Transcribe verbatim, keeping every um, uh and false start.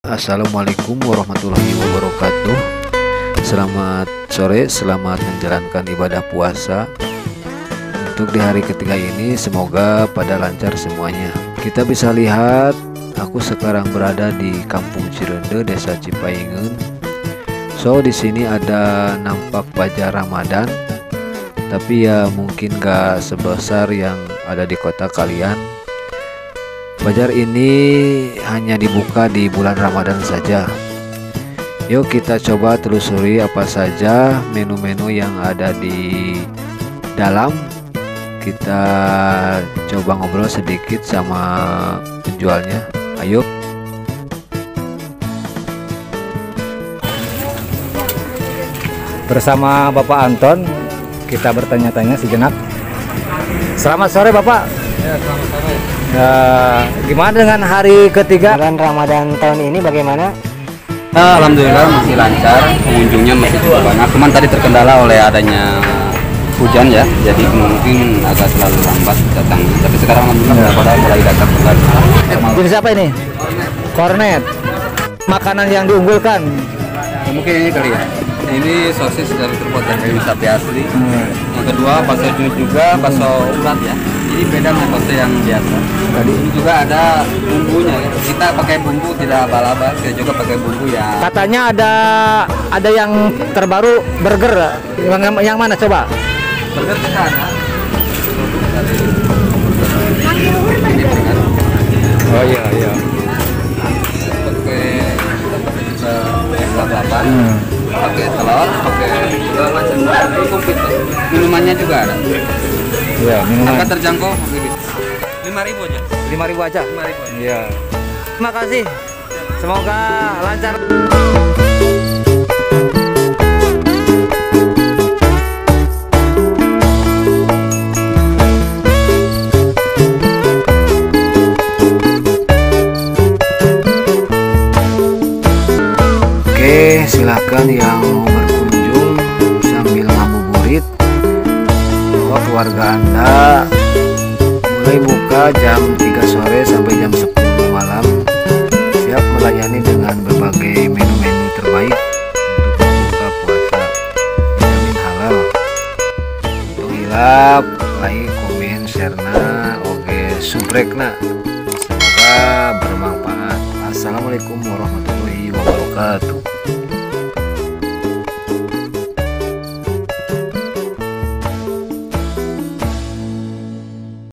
Assalamualaikum warahmatullahi wabarakatuh. Selamat sore, selamat menjalankan ibadah puasa. Untuk di hari ketiga ini semoga pada lancar semuanya. Kita bisa lihat aku sekarang berada di Kampung Cirende, Desa Cipayengeun. So di sini ada nampak fajar Ramadan, tapi ya mungkin gak sebesar yang ada di kota kalian. Fajar ini hanya dibuka di bulan Ramadan saja. Yuk kita coba telusuri apa saja menu-menu yang ada di dalam. Kita coba ngobrol sedikit sama penjualnya. Ayo. Bersama Bapak Anton, kita bertanya-tanya sejenak. Selamat sore Bapak. Ya, selamat sore. Ya, gimana dengan hari ketiga Bulan Ramadan tahun ini bagaimana? Ya, alhamdulillah masih lancar, pengunjungnya masih cukup banyak. Cuman tadi terkendala oleh adanya hujan ya, jadi mungkin agak selalu lambat datang. Tapi sekarang alhamdulillah pada mulai datang kembali. jenis apa ini? Kornet. Makanan yang diunggulkan. Ya, mungkin ini kali ya. Ini sosis dari terbuat dari sapi asli. Hmm. Yang kedua bakso jus juga, bakso urat ya. Ini beda dengan bakso yang biasa. Tadi ini juga ada bumbunya. Ya. Kita pakai bumbu tidak abal-abal, kita juga pakai bumbu ya. Katanya ada ada yang terbaru burger. Yang, yang mana coba? Burger kita ada. Ini burger. Oh iya iya. Pakai es lalapan, Hmm. pakai telur, pakai segala macam. Komplit. Minumannya juga ada. Iya, minuman. Harga terjangkau, lima ribu aja. lima ribu aja. Lima ribu. Iya. Terima kasih. Semoga lancar. Oke, silakan yang mau berkunjung sambil ngabuburit. Bawa keluarga Anda. Mulai buka jam tiga sore sampai jam sepuluh malam. Siap melayani dengan berbagai menu-menu terbaik untuk berbuka puasa. Dijamin halal. Untuk hilap, like, komen, share-na, oke, subrek-na. Semoga bermanfaat. Assalamualaikum warahmatullahi wabarakatuh.